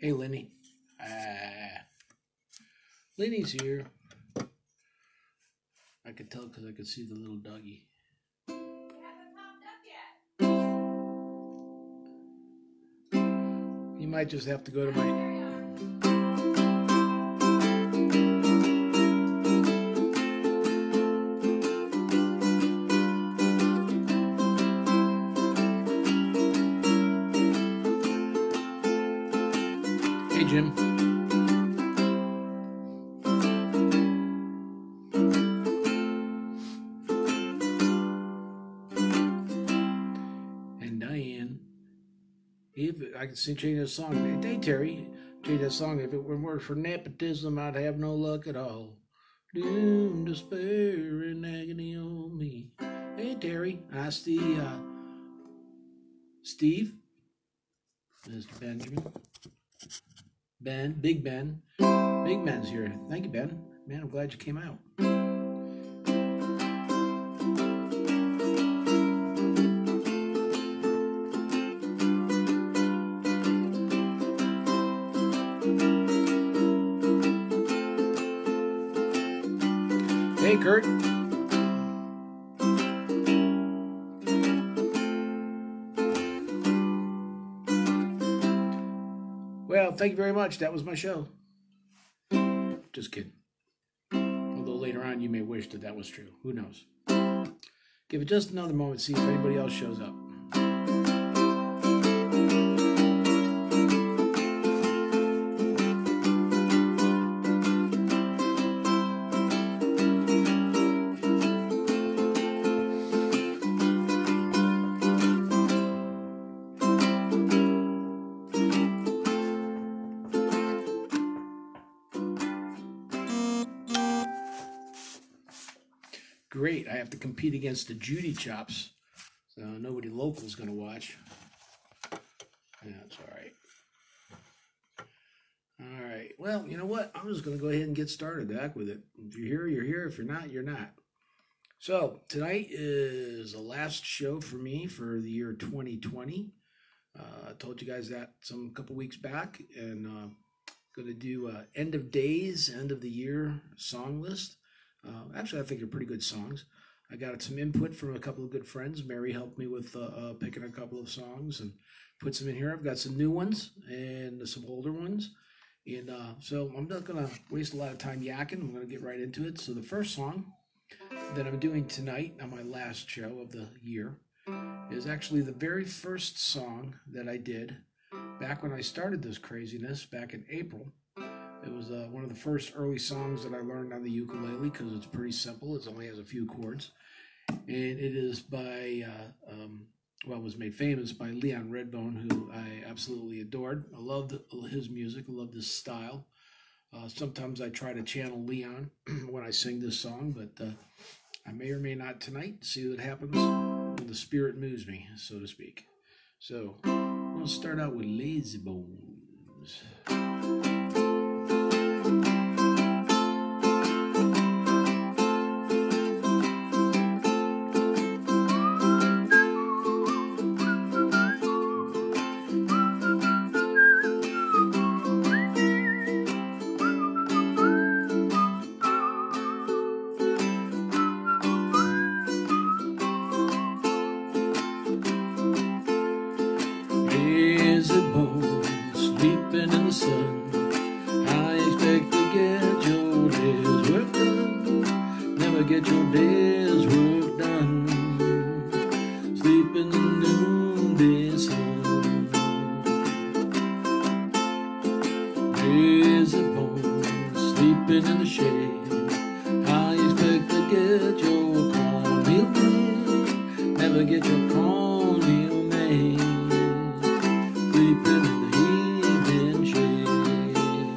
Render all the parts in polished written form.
Hey, Lenny. Lenny's here. I could tell because I could see the little doggy. He hasn't popped up yet. You might just have to go to my... Hey, Jim. And Diane. If I could sing, change that song. Hey, Terry, change that song. If it weren't for nepotism, I'd have no luck at all. Doom, despair, and agony on me. Hey, Terry. I see Steve. Mr. Benjamin. Ben, Big Ben. Big Ben's here. Thank you, Ben. Man, I'm glad you came out. Hey, Kurt. Well, thank you very much. That was my show. Just kidding. Although later on you may wish that that was true. Who knows? Give it just another moment, see if anybody else shows up. Great, I have to compete against the Judy Chops, so nobody local is going to watch. Yeah, that's all right. All right, well, you know what? I'm just going to go ahead and get started back with it. If you're here, you're here. If you're not, you're not. So tonight is the last show for me for the year 2020. I told you guys that a couple weeks back, and going to do end of days, end of the year song list. Actually, I think they're pretty good songs. I got some input from a couple of good friends. Mary helped me with picking a couple of songs and put some in here. I've got some new ones and some older ones. And so I'm not going to waste a lot of time yakking. I'm going to get right into it. So the first song that I'm doing tonight on my last show of the year is actually the very first song that I did back when I started this craziness back in April. It was one of the first early songs that I learned on the ukulele because it's pretty simple. It only has a few chords. And it is by, well, it was made famous by Leon Redbone, who I absolutely adored. I loved his music. I loved his style. Sometimes I try to channel Leon when I sing this song, but I may or may not tonight. See what happens when the spirit moves me, so to speak. So I'm going to start out with Lazy Bones. Sleeping in the sun, I expect to get your day's work done. Never get your day's work done. Sleeping in the noonday sun. Lazy bones, sleeping in the shade. I expect to get your cornmeal made. Never get your cornmeal made. Sleeping in the evening shade.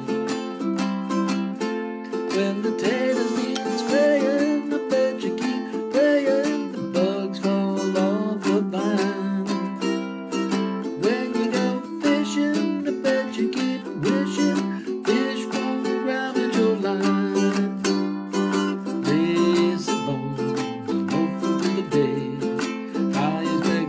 When the taters need spraying, I bet you keep praying the bugs fall off the vine. When you go fishing, I bet you keep wishing fish won't ravage your line. Lazy bones, loafing through the day. I expect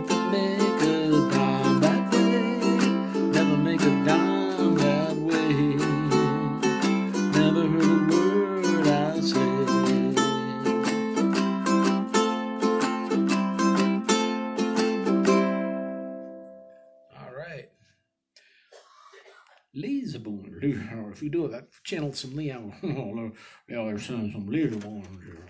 Lazy Bones. If you do that, channel some Leon. Yeah, they're sending some Lazy Bones.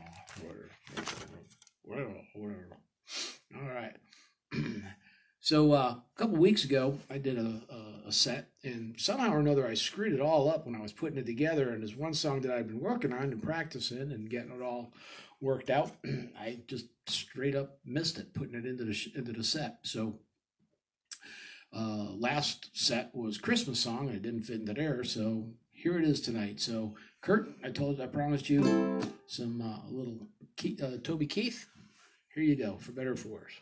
Whatever. All right. So a couple weeks ago, I did a set, and somehow or another, I screwed it all up when I was putting it together. And there's one song that I've been working on and practicing and getting it all worked out. I just straight up missed it, putting it into the set. So last set was Christmas song. It didn't fit into there, so here it is tonight. So Kurt, I promised you some little Toby Keith. Here you go, for better or for worse.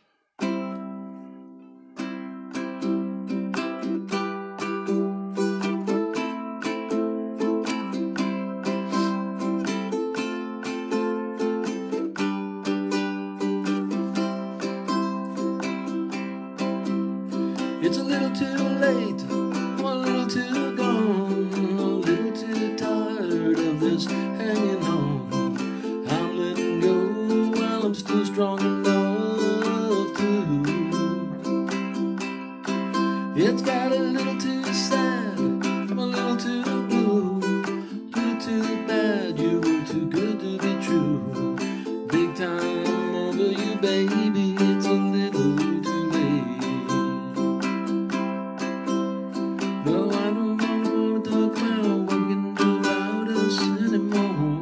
It's a little too late, I'm a little too gone, a little too tired of this hanging on. I'm letting go while I'm still strong enough to. It's got a little too sad, I'm a little too blue, a little too bad, you were too good to be true. Big time over you, baby, it's a little too late. No, I don't want to talk about what we can do about us anymore.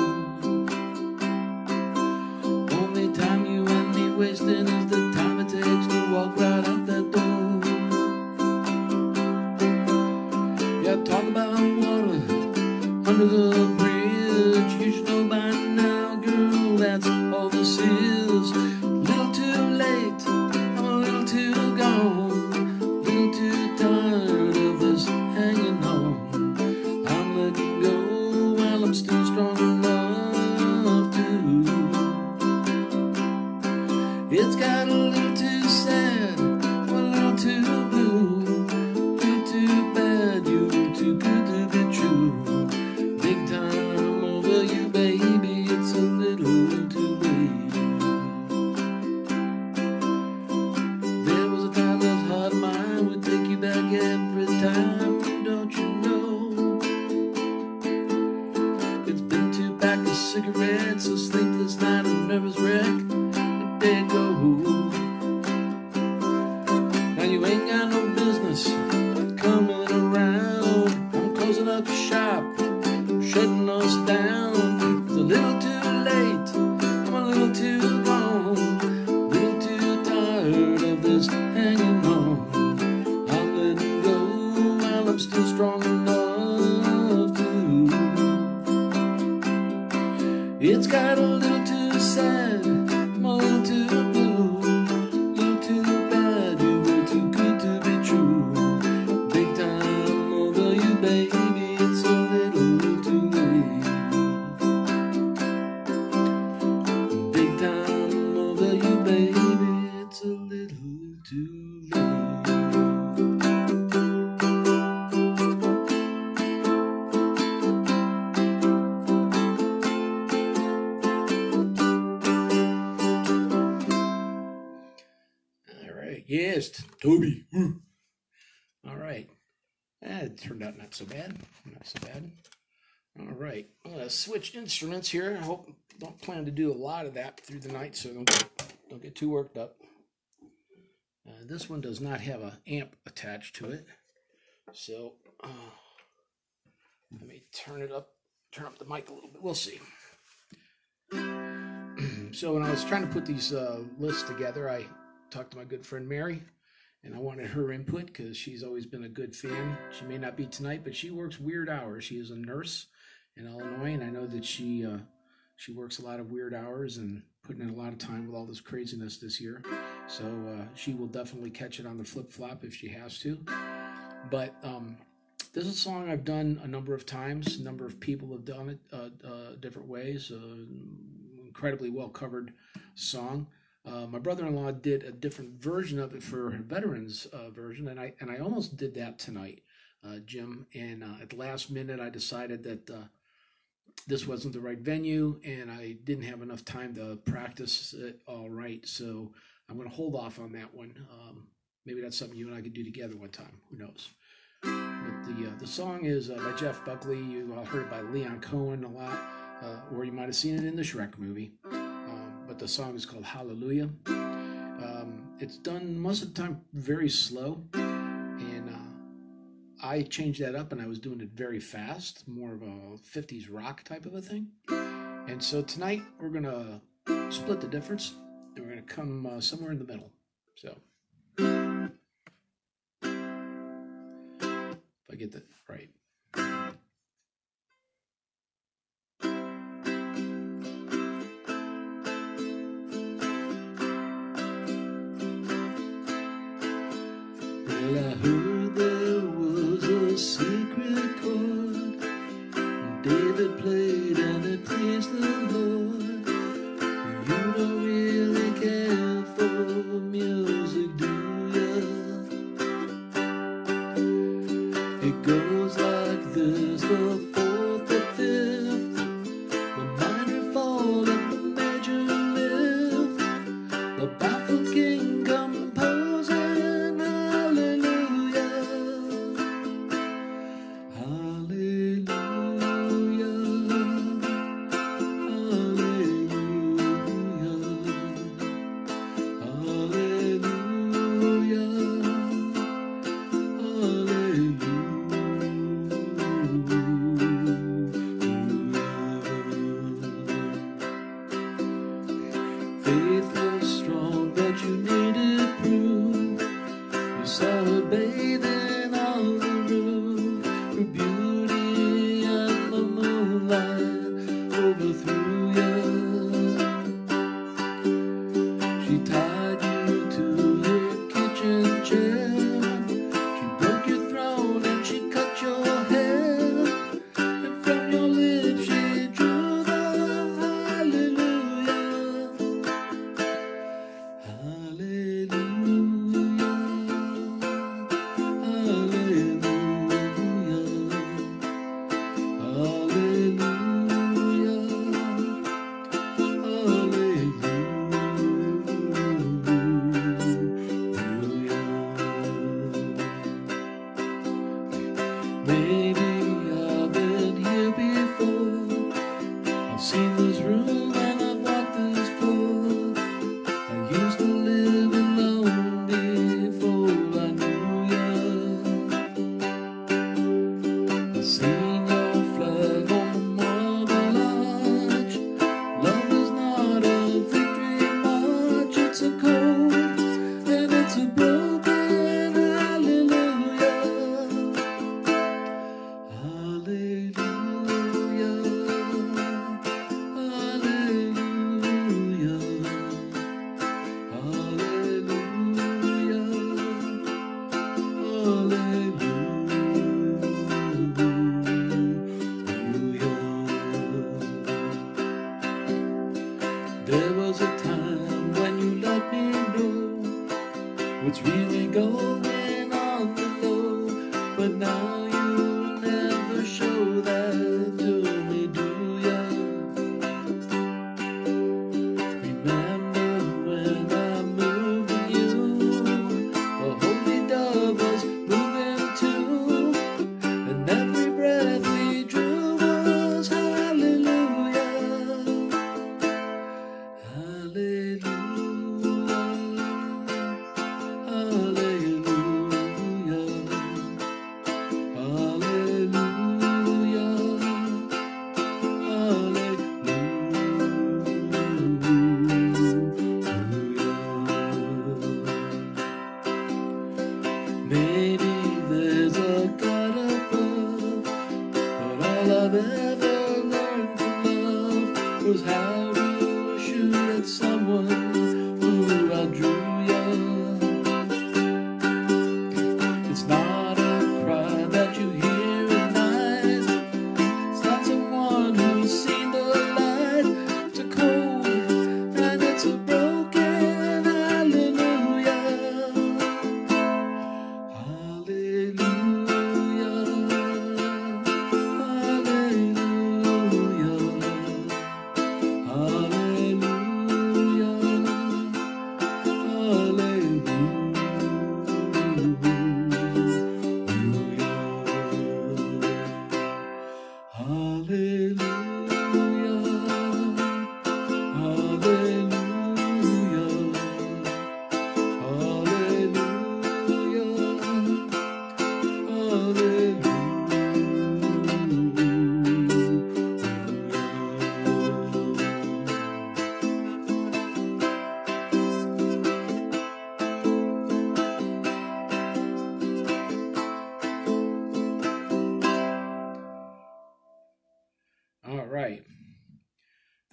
Only time you and me wasting is the time it takes to walk right out that door. Yeah, talk about water under the bridge. You should know by now, girl, that's all this is. Little too late, I'm a little too gone, little too tired of this hanging on. I'm letting go while I'm still strong enough to. It's got a little too sad, I'm a little too blue, a little too bad, you were too good to be true. Big time over you, baby, it's a little too late. There was a time this heart of mine would take you back every time, don't you know? It's been 2 packs of cigarettes, a sleepless night, a nervous wreck, a day ago. Now you ain't got no business coming around. I'm closing up shop, shutting us down. It's a little too late, I'm a little too gone, a little too tired of this hanging on. I'm letting go while I'm still strong enough to. It's got a little too sad, I'm a little too blue, a little too bad, you were too good to be true. Big time over you, baby, it's a little too late. Big time over you, baby, it's a little too late. All right, yes, Toby. All right, it turned out not so bad. Not so bad. All right, I'm gonna switch instruments here. I hope don't plan to do a lot of that through the night, so don't get too worked up. This one does not have an amp attached to it, so let me turn up the mic a little bit. We'll see. So when I was trying to put these lists together, I talked to my good friend Mary, and I wanted her input because she's always been a good fan. She may not be tonight, but she works weird hours. She is a nurse in Illinois, and I know that she works a lot of weird hours and putting in a lot of time with all this craziness this year. So she will definitely catch it on the flip-flop if she has to. But this is a song I've done a number of times. A number of people have done it different ways. Incredibly well-covered song. My brother-in-law did a different version of it for her veterans version, and I almost did that tonight, Jim. And at the last minute, I decided that this wasn't the right venue, and I didn't have enough time to practice it all right. So I'm going to hold off on that one. Maybe that's something you and I could do together one time. Who knows? But The song is by Jeff Buckley. You heard it by Leon Cohen a lot, or you might have seen it in the Shrek movie. But the song is called Hallelujah. It's done most of the time very slow, and I changed that up and I was doing it very fast, more of a 50s rock type of a thing. And so tonight we're going to split the difference, and we're going to come somewhere in the middle. So if I get that right. Well, I heard there was a secret chord David played and it pleased the Lord. You don't really care for music, do ya? It goes like this: the fourth, the fifth, the minor fall and the major lift, the baffled king composing hallelujah, hallelujah, hallelujah, faith was strong, but you needed proof. You saw her bathing on the roof. Her beauty and the moonlight overthrew you. She tied you to your kitchen chair. She broke your throne and she cut your hair. And from your lips she drew the hallelujah, hallelujah, hallelujah, hallelujah. Maybe I've been here before. I've seen this room and I've walked this floor. I used to live alone before I knew ya. I've seen your flag on the Marble Arch. Love is not a victory march. It's a cold and it's a broken hallelujah, hallelujah, hallelujah, hallelujah. There was a time when you let me know what's really going on below, but now you never show that to me, do ya? Remember when I moved in you, the holy dove was moving too, and every breath we drew was hallelujah, hallelujah, hallelujah.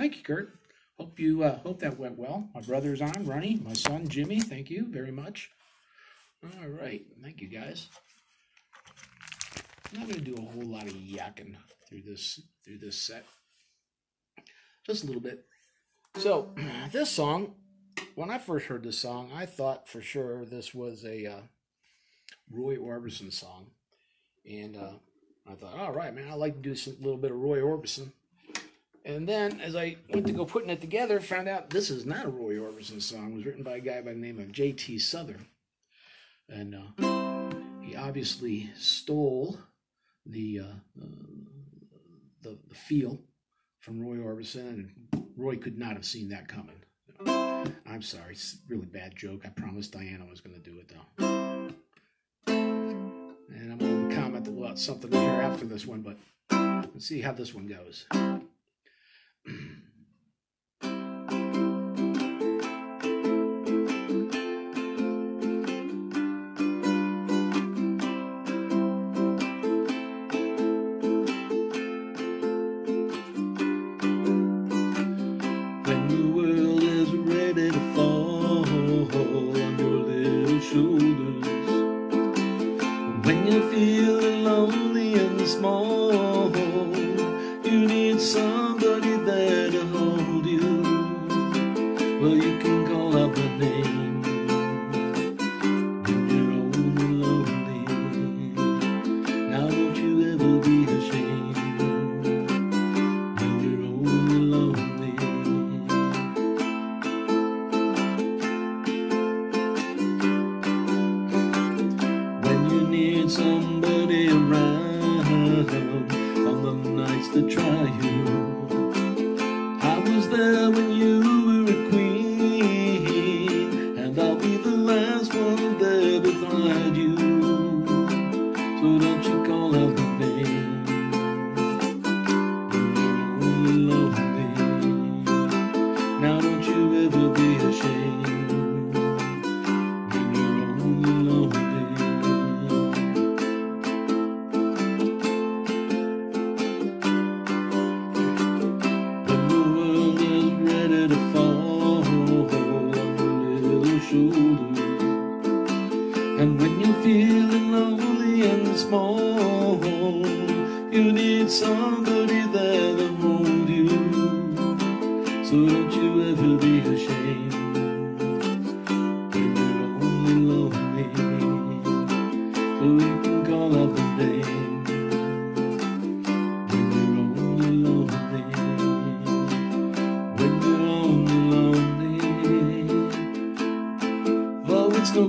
Thank you, Kurt. Hope that went well. My brother's on, Ronnie. My son, Jimmy. Thank you very much. All right, thank you guys. I'm not going to do a whole lot of yakking through this set. Just a little bit. So this song, when I first heard this song, I thought for sure this was a Roy Orbison song, and I thought, all right, man, I like to do a little bit of Roy Orbison. And then as I went to go putting it together, found out this is not a Roy Orbison song. It was written by a guy by the name of J.T. Souther, and he obviously stole the feel from Roy Orbison, and Roy could not have seen that coming. I'm sorry, it's a really bad joke. I promised Diana I was going to do it, though. And I'm going to comment about something here after this one, but let's see how this one goes. When you're feeling lonely and small, you need somebody there to hold you. Well, you can call out the name when you're only lonely. Now don't you ever be ashamed when you're only lonely. When you need somebody around on the nights that try you, I was there when you were a queen, and I'll be the last one there beside you. So don't you call out the name when you're only lonely. Now don't you ever be ashamed when you're only lonely. When the world is ready to fall on your little shoulders, and when you're feeling lonely and small, you need somebody there to hold you. So don't you ever be ashamed when you're only lonely. So you can call out the name when you're only lonely. When you're only lonely. Oh, it's no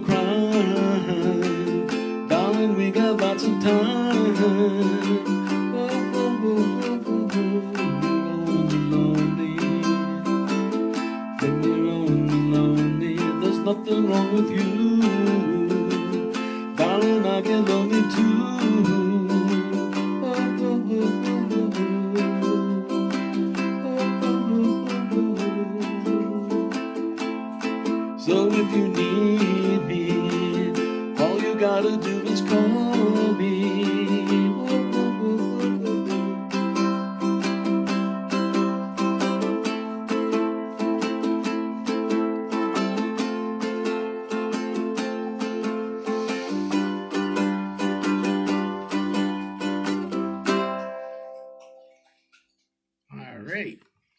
crime, darling, we got lots of time. Oh, oh, oh, oh, oh, oh. You're only lonely. When you're only lonely, there's nothing wrong with you. Darling, I get lonely too. Oh, oh, oh, oh, oh. So if you need me, all you gotta do is call me. All right.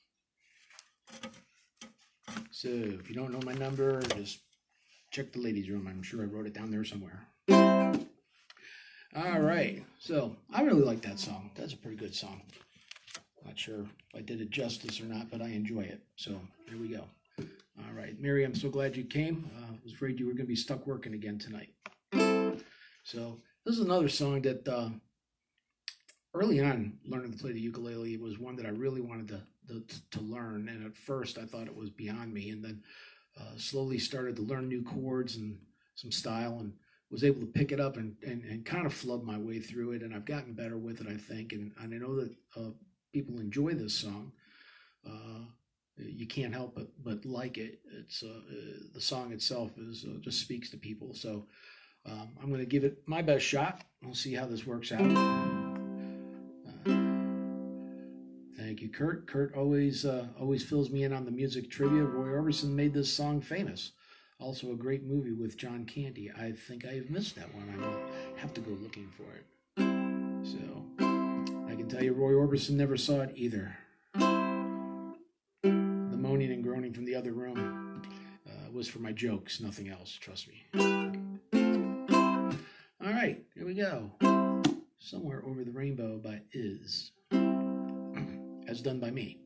So if you don't know my number, just check the ladies' room. I'm sure I wrote it down there somewhere. All right. So I really like that song. That's a pretty good song. Not sure if I did it justice or not, but I enjoy it. So here we go. All right. Mary, I'm so glad you came. I was afraid you were going to be stuck working again tonight. So this is another song that early on learning to play the ukulele was one that I really wanted to learn. And at first I thought it was beyond me, and then slowly started to learn new chords and some style, and was able to pick it up and kind of flub my way through it. And I've gotten better with it, I think. And I know that people enjoy this song. You can't help but like it. It's the song itself is just speaks to people. So I'm going to give it my best shot. We'll see how this works out. Thank Thank you, Kurt. Kurt always fills me in on the music trivia. Roy Orbison made this song famous. Also a great movie with John Candy. I think I've missed that one. I will have to go looking for it. So I can tell you Roy Orbison never saw it either. The moaning and groaning from the other room was for my jokes, nothing else, trust me. All right, here we go. Somewhere Over the Rainbow by Is, as done by me.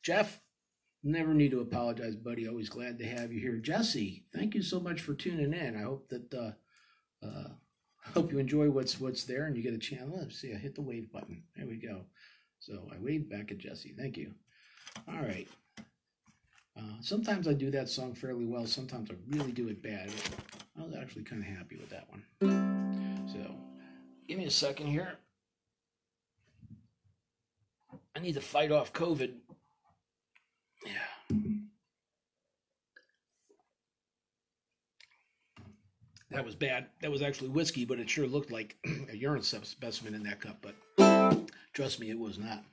Jeff, never need to apologize, buddy. Always glad to have you here. Jesse, thank you so much for tuning in. I hope that hope you enjoy what's there and you get a chance. Let's see, I hit the wave button. There we go. So I waved back at Jesse. Thank you. All right. Sometimes I do that song fairly well. Sometimes I really do it bad. I was actually kind of happy with that one. So give me a second here. I need to fight off COVID. Yeah. That was bad. That was actually whiskey, but it sure looked like a urine specimen in that cup. But trust me, it was not.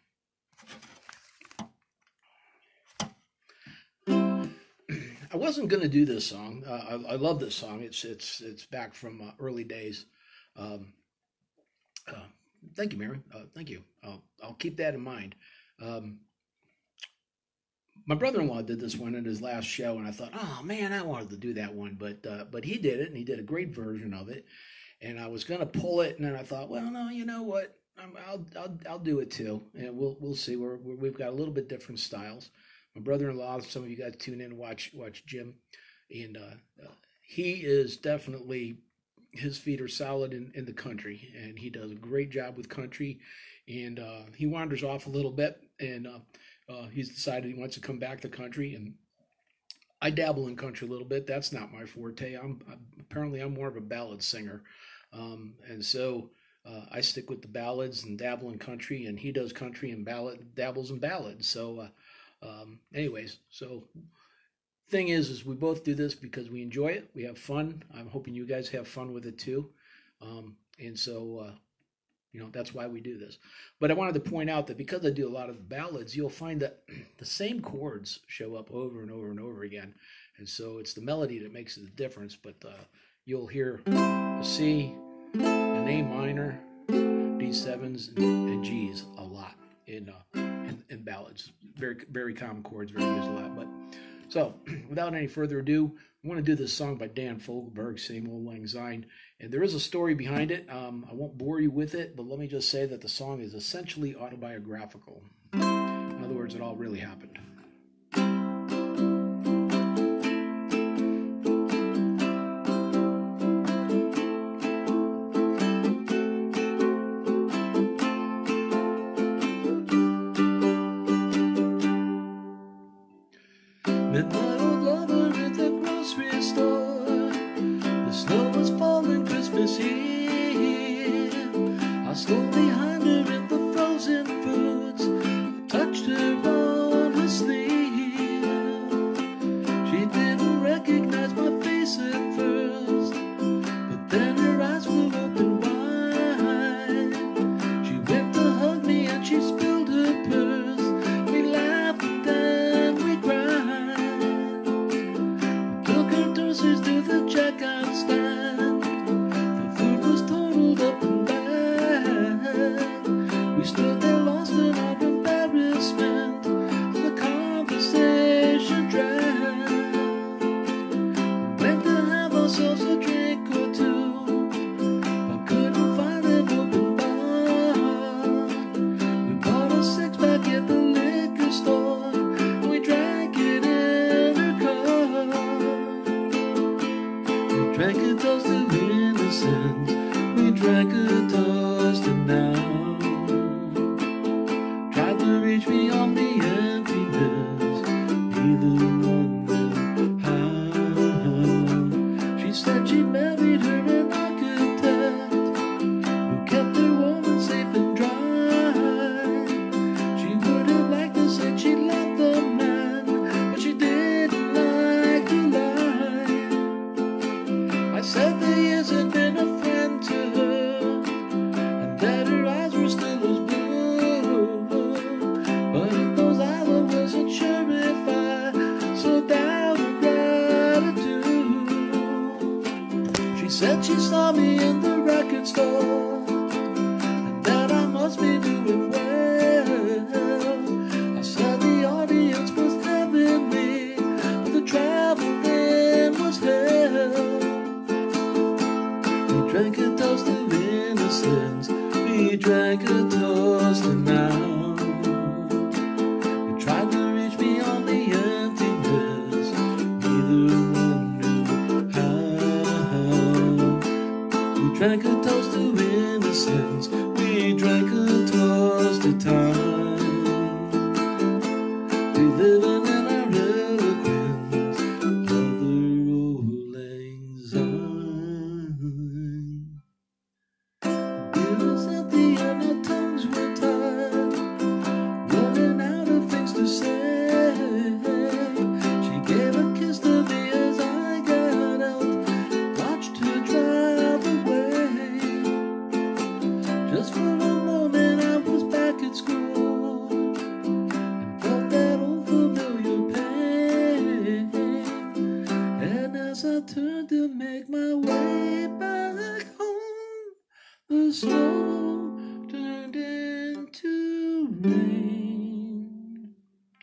I wasn't going to do this song. I love this song. It's back from early days. Thank you, Mary. Thank you. I'll keep that in mind. My brother-in-law did this one in his last show, and I thought, oh man, I wanted to do that one, but he did it, and he did a great version of it. And I was going to pull it, and then I thought, well, no, you know what? I'll do it too, and we'll see. We've got a little bit different styles. My brother-in-law, some of you guys tune in and watch Jim, and he is definitely, his feet are solid in the country, and he does a great job with country, and he wanders off a little bit, and he's decided he wants to come back to country, and I dabble in country a little bit. That's not my forte. Apparently I'm more of a ballad singer, and so I stick with the ballads and dabble in country, and he does country and dabbles in ballads. So anyways, so thing is we both do this because we enjoy it. We have fun. I'm hoping you guys have fun with it too. And so, that's why we do this. But I wanted to point out that because I do a lot of the ballads, you'll find that the same chords show up over and over and over again. And so it's the melody that makes the difference. But you'll hear a C, an A minor, D7s, and Gs a lot in ballads. Very, very common chords, very used a lot. But so, without any further ado, I want to do this song by Dan Fogelberg, Same Old Lang Syne. And there is a story behind it. I won't bore you with it, but let me just say that the song is essentially autobiographical. In other words, it all really happened. Met my old lover at the grocery store. The snow was falling Christmas Eve. I stole behind her in the frozen foods. I touched her on her sleeve. She didn't recognize my face at first, but then her eyes will open wide. She went to hug me and she spilled her purse. We laughed and then we cried. To the checkout stand, the food was totaled up and back. We stood there lost in our embarrassment. The conversation dragged. We went to have ourselves a drink or two, but couldn't find an open bar. We bought a six-pack at the liquor store, and we drank it in her car. Drank a toast to innocence. We drank a toast to now. Tried to reach beyond the emptiness. Neither one knew how. She said she married her an architect who kept her warm and safe and dry. She would have liked to say she loved the man, but she didn't like to lie. I said that he hasn't been a friend to her, and that her eyes were still as blue. But in those eyes I wasn't sure if I saw doubt or gratitude. She said she saw me in the record store, and that I must be doing well. I said the audience was heavenly, but the traveling was hell. We drank a toast to innocence. We drank a toast to now. We tried to reach drank a toast to innocence. We drank a toast to time. We living in our eloquence of the old lang syne. Bills at the end, our tongues were tied, running out of things to say. She gave a kiss to me as I got out, watched her drive away. Just for a moment I was back at school and felt that old familiar pain. And as I turned to make my way back home, the snow turned into rain.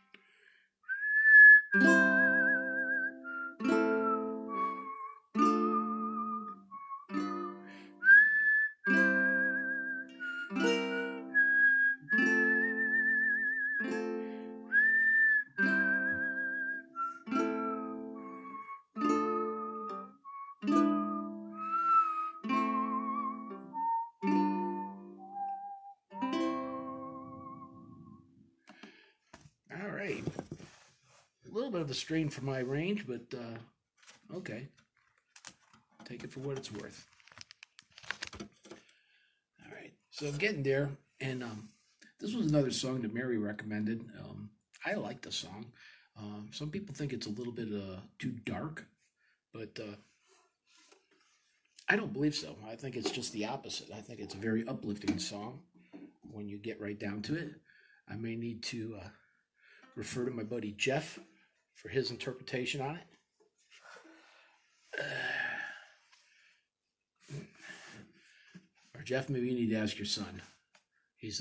All right. A little bit of a strain for my range, but okay. Take it for what it's worth. All right. So I'm getting there, and this was another song that Mary recommended. I like the song. Some people think it's a little bit too dark, but I don't believe so. I think it's just the opposite. I think it's a very uplifting song when you get right down to it. I may need to refer to my buddy Jeff for his interpretation on it. Or Jeff, maybe you need to ask your son. He's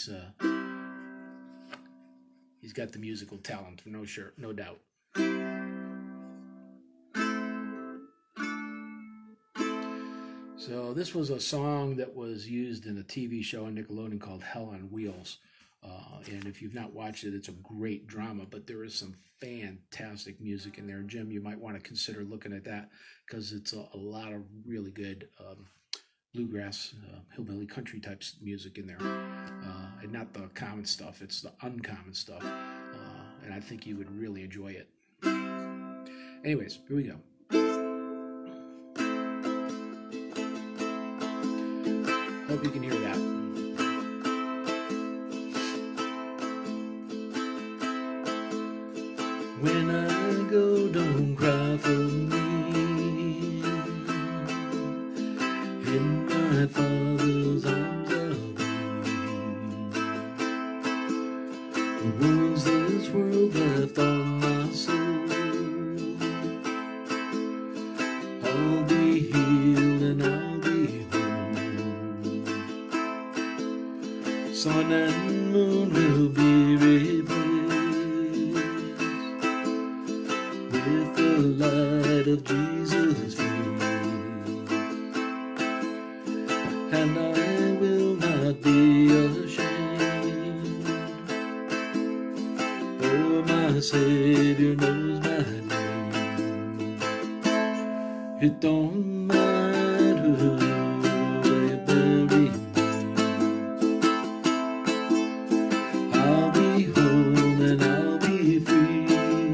got the musical talent, no doubt. So this was a song that was used in a TV show on Nickelodeon called Hell on Wheels. And if you've not watched it, it's a great drama, but there is some fantastic music in there. Jim, you might want to consider looking at that because it's a lot of really good bluegrass, hillbilly country types music in there. And not the common stuff, it's the uncommon stuff. And I think you would really enjoy it. Anyways, here we go. Hope you can hear that. When I go, don't cry for me. In my Father's arms I'll be. The wounds this world left on my soul, I'll be healed and I'll be whole. Sun and moon will be replaced with the light of Jesus' face, and I will not be ashamed, for my Savior knows my name. It don't matter where you bury me, I'll be whole and I'll be free.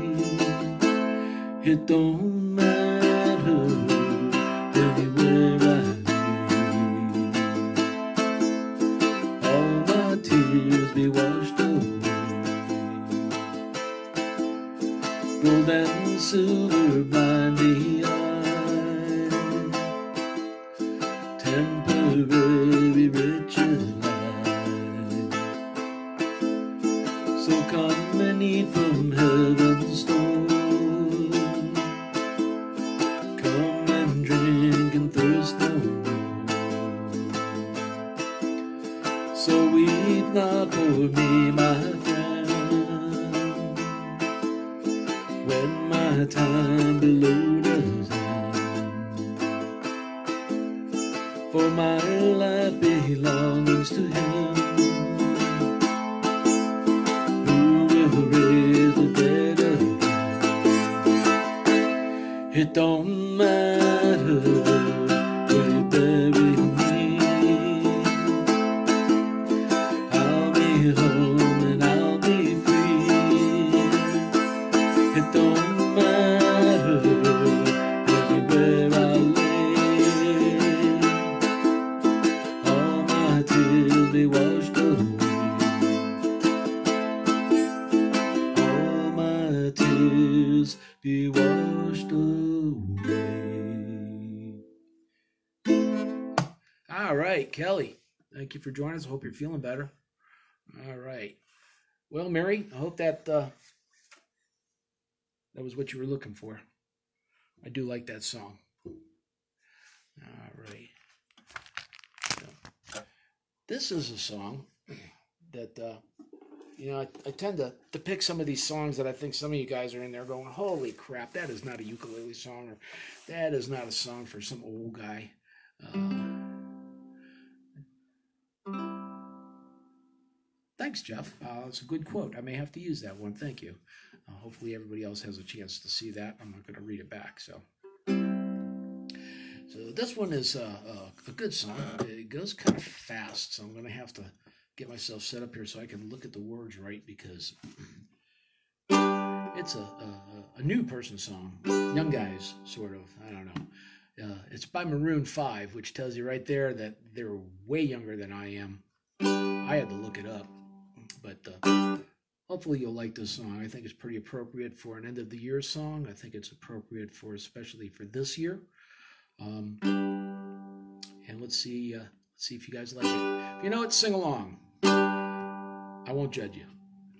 It don't matter anywhere I be, all my tears be washed away. Gold and silver blind the eye, temporary riches lie. So come and eat from heaven's store, come and drink and thirst no more. So weep not for me, my friend, when my time below does end. For my life belongs to Him, who will raise the dead again. It don't matter where you bury tears be washed away. All my tears be washed away. All right, Kelly. Thank you for joining us. I hope you're feeling better. All right. Well, Mary, I hope that that was what you were looking for. I do like that song. All right. This is a song that, I tend to pick some of these songs that I think some of you guys are in there going, holy crap, that is not a ukulele song, or that is not a song for some old guy. Thanks, Jeff. It's a good quote. I may have to use that one. Thank you. Hopefully everybody else has a chance to see that. I'm not going to read it back. So this one is a good song. It goes kind of fast, so I'm going to have to get myself set up here so I can look at the words right, because it's a new person song. Young guys, sort of. I don't know. It's by Maroon 5, which tells you right there that they're way younger than I am. I had to look it up. But hopefully you'll like this song. I think it's pretty appropriate for an end of the year song. I think it's appropriate for, especially for this year. And let's see if you guys like it. If you know it, sing along. I won't judge you.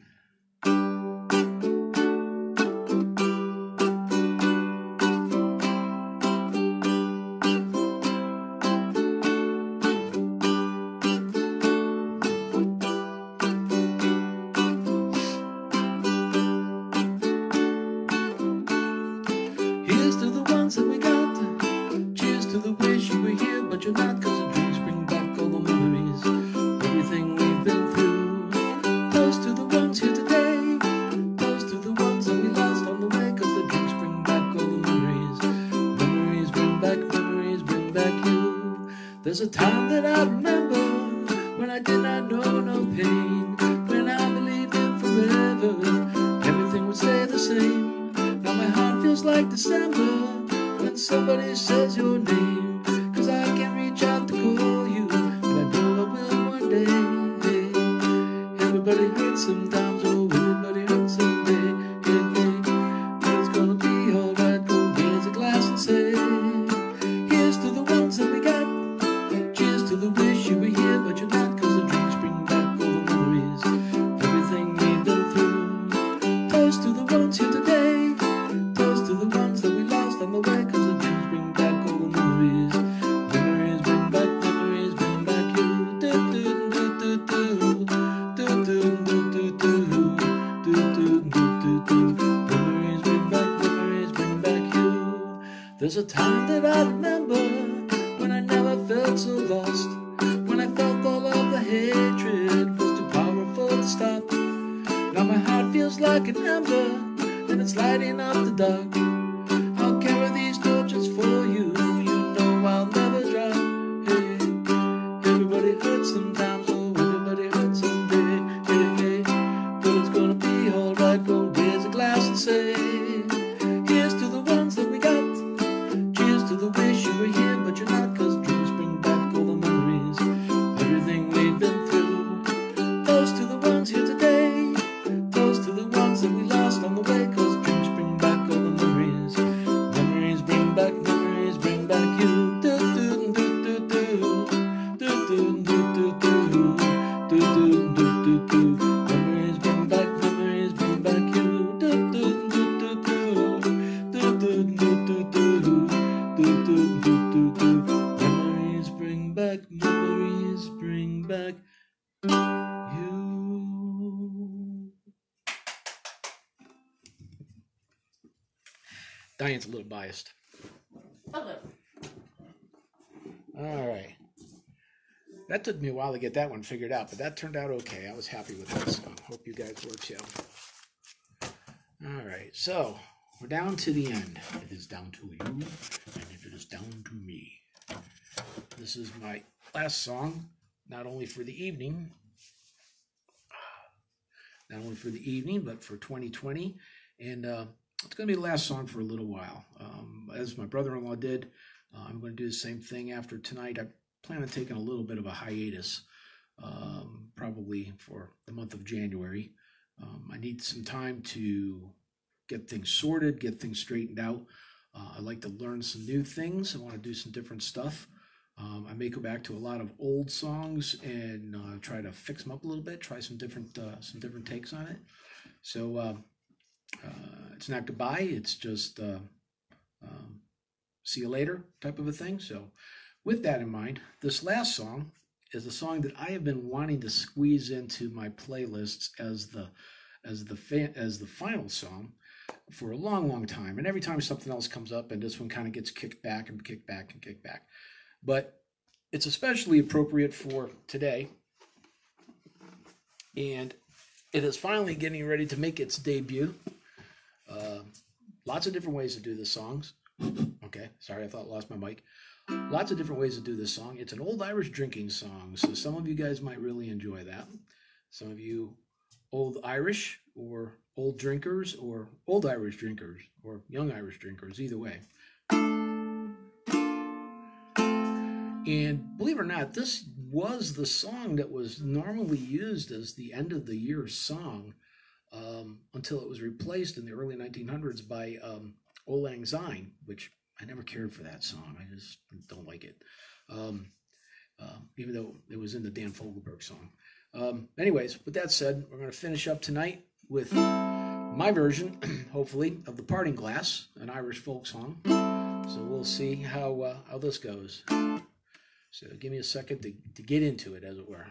There's a time that I remember when I did not know no pain, when I believed in forever, everything would stay the same. Now my heart feels like December when somebody says your name, 'cause I can't reach out to call you, but I know I will one day. Everybody hurts sometimes, oh, everybody hurts someday. But it's gonna be alright, go raise a glass and say, here's to the ones that we got. Cheers to the wish you were here, but you're not, 'cause the drinks bring back all the memories, everything we've been through. Toast to the ones here today, toast to the ones that we lost on the way, 'cause the drinks bring back all the memories. Memories bring back you. Do do do do do do do do do do do do do do. Memories bring back you. There's a time that I remember when I never felt so lost, when I felt all of the hatred was too powerful to stop. Now my heart feels like an ember, and it's lighting up the dark. I'll carry these torches for you, you know I'll never drop. Hey, everybody hurts sometimes, oh, everybody hurts someday. Hey, but it's gonna be alright, go raise a glass and say, here's to the ones that we got. Cheers to the wish you were here, but you're not, 'cause dreams bring back all the memories, everything we've been through. Toast to the ones here today, toast to the ones that we lost on the way, 'cause dreams bring back all the memories. Memories bring back you. Do do do do do do do do do do do do do do. Memories bring back you. Do do do do do do do do do do. Do, do, do, do, do. Memories bring back you. Diane's a little biased. A little. All right. That took me a while to get that one figured out, but that turned out okay. I was happy with that song. Hope you guys were too. All right, so we're down to the end. It is down to you, and it is down to me. This is my last song, not only for the evening, but for 2020. And it's going to be the last song for a little while. As my brother-in-law did, I'm going to do the same thing after tonight. I plan on taking a little bit of a hiatus probably for the month of January. I need some time to get things sorted, get things straightened out. I like to learn some new things. I want to do some different stuff. I may go back to a lot of old songs and try to fix them up a little bit, try some different takes on it. So it's not goodbye, it's just see you later type of a thing. So with that in mind, this last song is a song that I have been wanting to squeeze into my playlists as the final song for a long time. And every time something else comes up, and this one kind of gets kicked back and kicked back and kicked back. But it's especially appropriate for today. And it is finally getting ready to make its debut. Lots of different ways to do the songs. Okay, sorry, I thought I lost my mic. Lots of different ways to do this song. It's an old Irish drinking song, so some of you guys might really enjoy that. Some of you old Irish or old drinkers or old Irish drinkers or young Irish drinkers, either way. And believe it or not, this was the song that was normally used as the end of the year song until it was replaced in the early 1900s by Auld Lang Syne, which I never cared for that song. I just don't like it, even though it was in the Dan Fogelberg song. Anyways, with that said, we're going to finish up tonight with my version, hopefully, of The Parting Glass, an Irish folk song. So we'll see how this goes. So give me a second to get into it, as it were.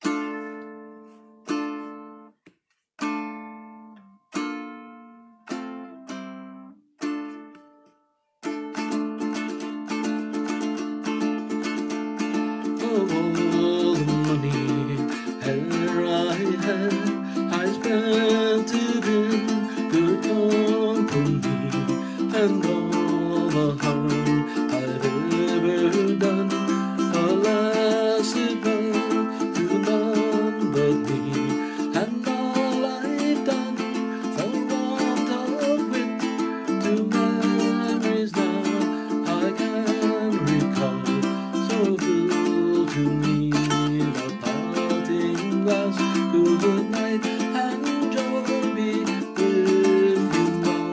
I spent it in good company, and all the harm I've ever done, alas, it went to none but me, and all I've done for want of wit, to memories now I can recall, so full to me the parting glass. Good night and joy be with you all.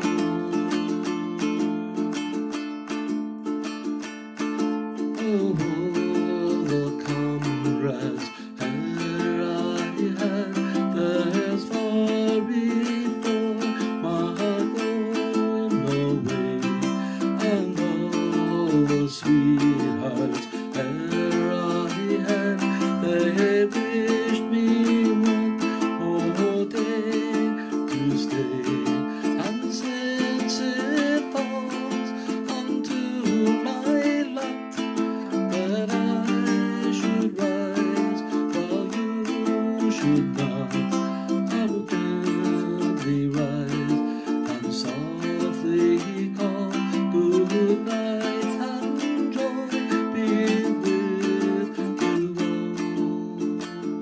Oh, the comrades here I had, there's far before my going away, and all the sweethearts here I had, they wished me to stay, and since it falls unto my lot that I should rise while you should not, I will gently rise and softly call good night and joy be with you all.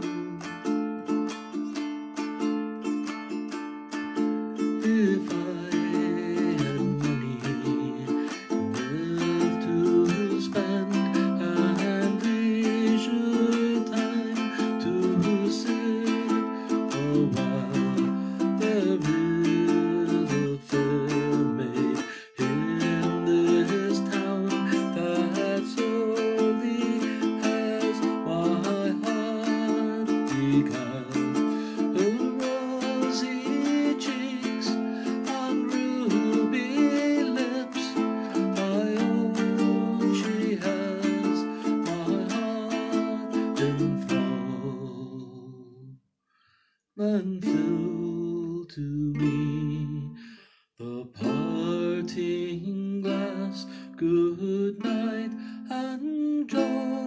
If I had money enough to spend, and leisure time to sit a while, there is a fair maid in this town that sorely has my heart beguiled. Her rosy cheeks and ruby lips, I own she has my heart enthralled. Then fill to me the parting glass, good night and joy.